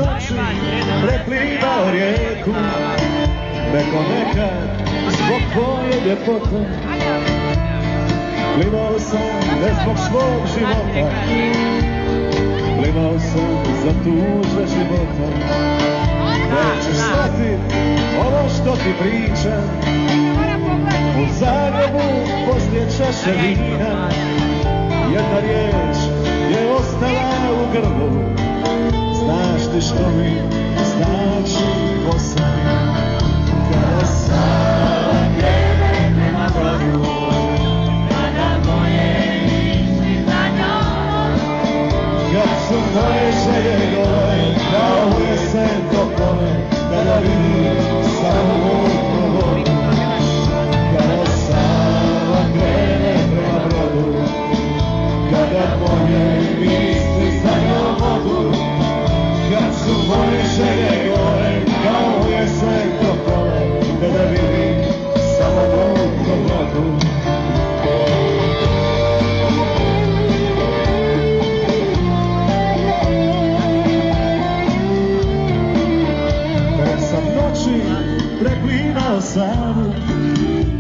noći preplivao rijeku, rekao nekad zbog tvoje ljepote. Plivao sam ne zbog svog života, plivao sam za tuđe života. Nećeš shvatit ovo što ti pričam, u Zagrebu poslije čaše vina jedna riječ je ostala u grlu. Znaš ti što mi znači Bosna? Kada Sava krene prema brodu, kada moje misli za njom, kad su moje želje gole kao jesen topole, kada vidim samo mutnu vodu. Kada Sava krene prema brodu, kada moje misli za njom odu, kad su moje želje gore kao jesen topole, kada vidim samo mutnu vodu. Kad sam noći preklínao Savu,